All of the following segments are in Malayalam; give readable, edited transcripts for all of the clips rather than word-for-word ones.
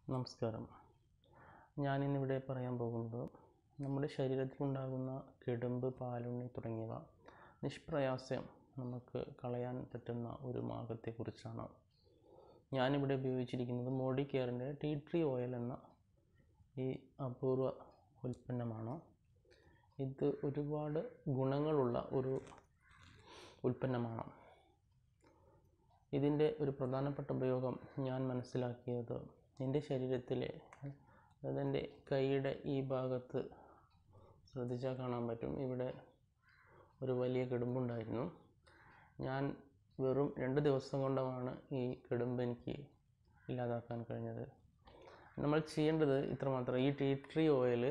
നമസ്കാരം. ഞാനിന്നിവിടെ പറയാൻ പോകുന്നത് നമ്മുടെ ശരീരത്തിലുണ്ടാകുന്ന കിടമ്പ്, പാലുണ്ണി തുടങ്ങിയവ നിഷ്പ്രയാസം നമുക്ക് കളയാൻ പറ്റുന്ന ഒരു മാർഗ്ഗത്തെക്കുറിച്ചാണ്. ഞാനിവിടെ ഉപയോഗിച്ചിരിക്കുന്നത് മോഡി കെയറിൻ്റെ ടീ ട്രീ ഓയിൽ എന്ന ഈ അപൂർവ ഉൽപ്പന്നമാണ്. ഇത് ഒരുപാട് ഗുണങ്ങളുള്ള ഒരു ഉൽപ്പന്നമാണ്. ഇതിൻ്റെ ഒരു പ്രധാനപ്പെട്ട ഉപയോഗം ഞാൻ മനസ്സിലാക്കിയത് എൻ്റെ ശരീരത്തിലെ, അതായത് എൻ്റെ കൈയുടെ ഈ ഭാഗത്ത് ശ്രദ്ധിച്ചാൽ കാണാൻ പറ്റും, ഇവിടെ ഒരു വലിയ കിടമ്പുണ്ടായിരുന്നു. ഞാൻ വെറും 2 ദിവസം കൊണ്ടാണ് ഈ കിടമ്പ് എനിക്ക് ഇല്ലാതാക്കാൻ കഴിഞ്ഞത്. നമ്മൾ ചെയ്യേണ്ടത് ഇത്രമാത്രം: ഈ ടീ ട്രീ ഓയിൽ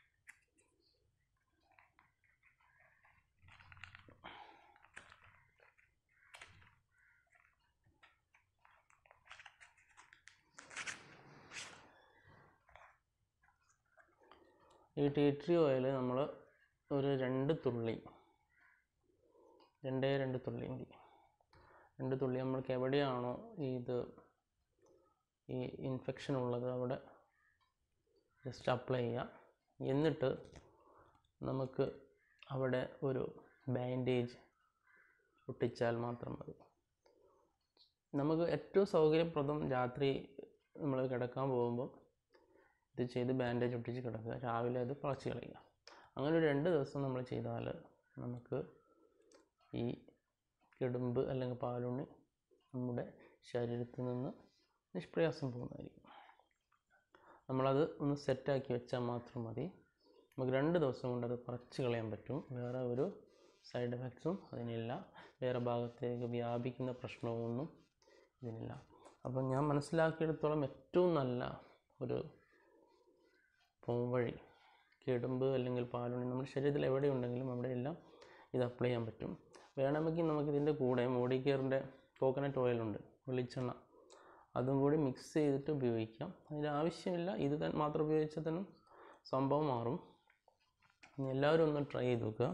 നമ്മൾ ഒരു 2 തുള്ളി മതി. 2 തുള്ളി നമ്മൾക്ക് എവിടെയാണോ ഈ ഇൻഫെക്ഷൻ ഉള്ളത് അവിടെ ജസ്റ്റ് അപ്ലൈ ചെയ്യുക. എന്നിട്ട് നമുക്ക് അവിടെ ഒരു ബാൻഡേജ് ഒട്ടിച്ചാൽ മാത്രം മതി. നമുക്ക് ഏറ്റവും സൗകര്യപ്രദം രാത്രി നമ്മൾ കിടക്കാൻ പോകുമ്പോൾ ഇത് ചെയ്ത് ബാൻഡേജ് ഒട്ടിച്ച് കിടക്കുക, രാവിലെ അത് പറിച്ച് കളയുക. അങ്ങനെ ഒരു 2 ദിവസം നമ്മൾ ചെയ്താൽ നമുക്ക് ഈ കിടമ്പ് അല്ലെങ്കിൽ പാലുണ്ണി നമ്മുടെ ശരീരത്തിൽ നിന്ന് നിഷ്പ്രയാസം പോകുന്നതായിരിക്കും. നമ്മളത് ഒന്ന് സെറ്റാക്കി വെച്ചാൽ മാത്രം മതി. നമുക്ക് 2 ദിവസം കൊണ്ട് അത് പറിച്ച് കളയാൻ പറ്റും. വേറെ ഒരു സൈഡ് എഫക്ട്സും അതിനില്ല, വേറെ ഭാഗത്തേക്ക് വ്യാപിക്കുന്ന പ്രശ്നമൊന്നും ഇതിനില്ല. അപ്പം ഞാൻ മനസ്സിലാക്കിയെടുത്തോളം ഏറ്റവും നല്ല ഒരു പോംവഴി, കിടമ്പ് അല്ലെങ്കിൽ പാലുണ്ണി നമ്മുടെ ശരീരത്തിൽ എവിടെയുണ്ടെങ്കിലും അവിടെയെല്ലാം ഇത് അപ്ലൈ ചെയ്യാൻ പറ്റും. വേണമെങ്കിൽ നമുക്കിതിൻ്റെ കൂടെ മോഡി കെയറിൻ്റെ കോക്കനട്ട് ഓയിലുണ്ട്, വെളിച്ചെണ്ണ, അതും കൂടി മിക്സ് ചെയ്തിട്ട് ഉപയോഗിക്കാം. അതിൻ്റെ ആവശ്യമില്ല, ഇത് മാത്രം ഉപയോഗിച്ചാൽ തന്നെ സംഭവം മാറും. എല്ലാവരും ഒന്ന് ട്രൈ ചെയ്ത് നോക്കുക.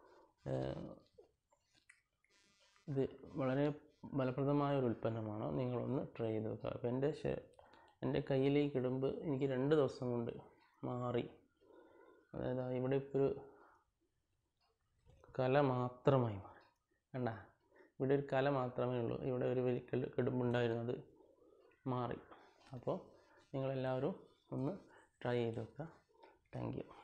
ഇത് വളരെ ഫലപ്രദമായ ഒരു ഉൽപ്പന്നമാണ്, നിങ്ങളൊന്ന് ട്രൈ ചെയ്ത് നോക്കുക. അപ്പോൾ എൻ്റെ കയ്യിലെ ഈ കിടമ്പ് എനിക്ക് 2 ദിവസം കൊണ്ട് മാറി. അതായത് ഇവിടെ ഇപ്പോൾ ഒരു കല മാത്രമായി മാറി. കണ്ട, ഇവിടെ ഒരു കല മാത്രമേ ഉള്ളൂ, ഇവിടെ ഒരു വലിയ കിടമ്പുണ്ടായിരുന്നത് മാറി. അപ്പോൾ നിങ്ങളെല്ലാവരും ഒന്ന് ട്രൈ ചെയ്ത് നോക്കുക. Thank U.